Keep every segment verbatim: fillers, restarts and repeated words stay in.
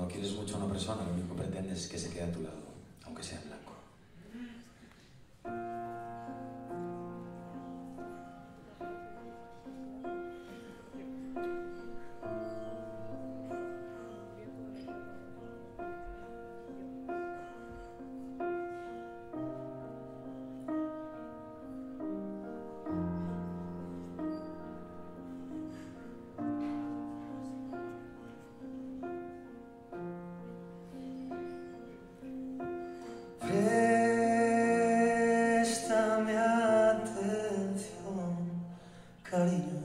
cuando quieres mucho a una persona, lo único que pretendes es que se quede a tu lado, aunque sea en blanco. Préstame atención, cariño,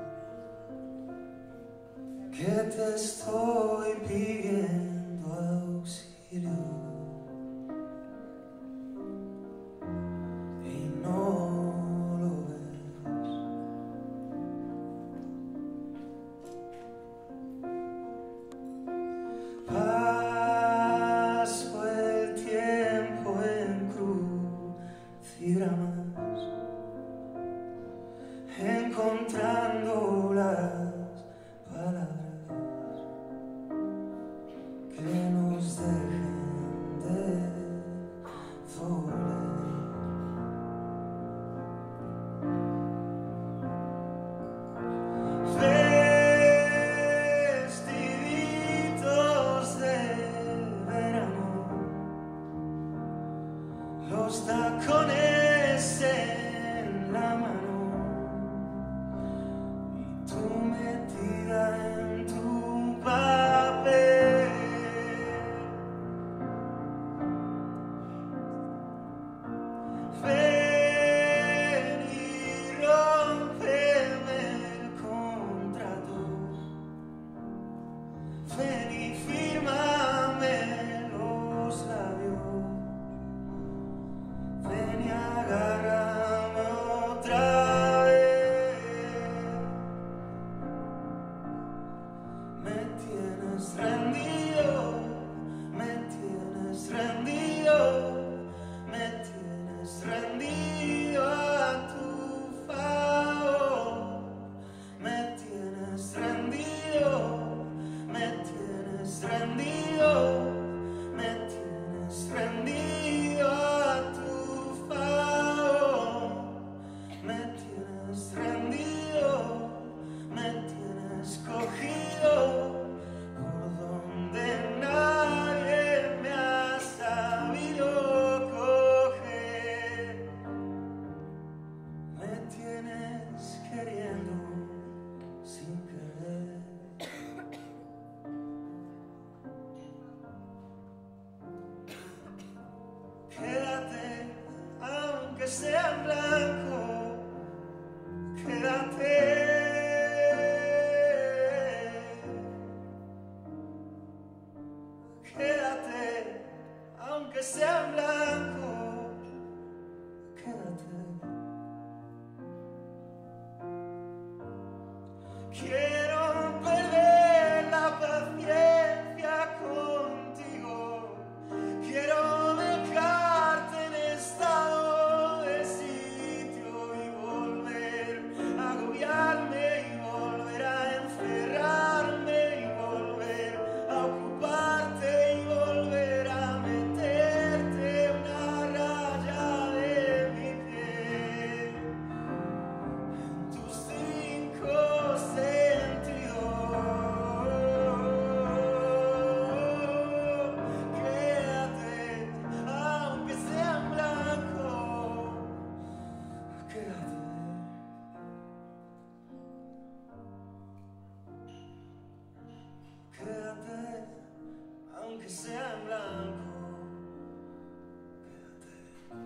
que te estoy pidiendo auxilio y no lo ves. Paso el tiempo en crucigramas, encontrando las palabras que nos dejen de doler. Vestiditos de verano, los tacones en la mano y tú metida en tu papel. Ven y rómpeme el contrato, ven y fírmame los labios, ven y agárrame otra vez. Me tienes rendido, me tienes rendido, me tienes rendido a tu favor. Me tienes rendido, me tienes rendido, me tienes rendido a tu favor. Me tienes rendido, me tienes cogido por donde nadie me ha sabido coger. Me tienes queriendo sin querer. Quédate, aunque sea en blanco, quédate. Quédate, aunque sea en blanco, quédate. Quiero perder la paciencia contigo, quiero dejarte en estado de sitio y volver a agobiarme y volver a encerrarme y volver a ocuparte y volver a meterte una raya de mi piel en tus cinco sentidos. Quédate, aunque sea en blanco, quédate. Quédate, aunque sea en blanco, quédate.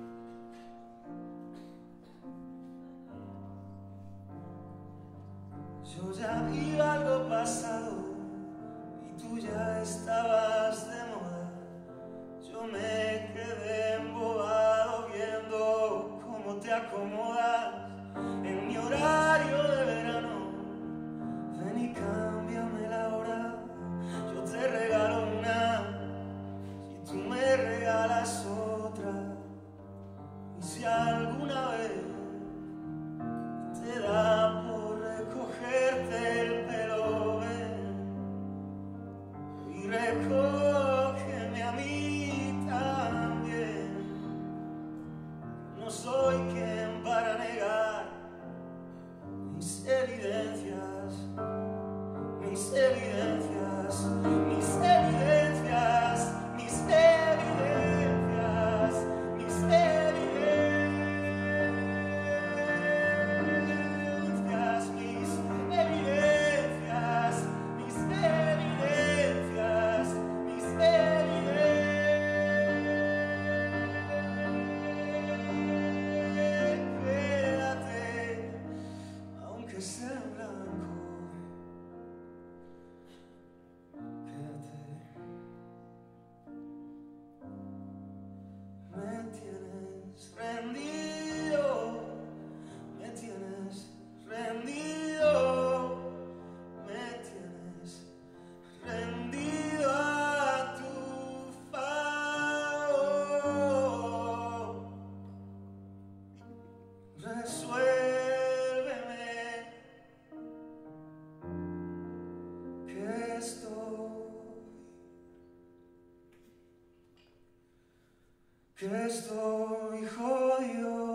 Yo ya iba algo pasado y tú ya estabas de moda. Yo me quedé embobado viendo cómo te acomodas en mi horario de verano. Ven y cámbiame la hora, yo te regalo una y tú me regalas otra. Y si alguna vez te da por recogerte el pelo, ven y recoge mis evidencias, mis evidencias, mis evidencias, mis evidencias, mis evidencias, mis evidencias, mis evidencias. Quédate, aunque sea en blanco. Quédate. Me tienes rendido, me tienes rendido, me tienes rendido a tu favor. Resuélveme que estoy, que estoy jodido.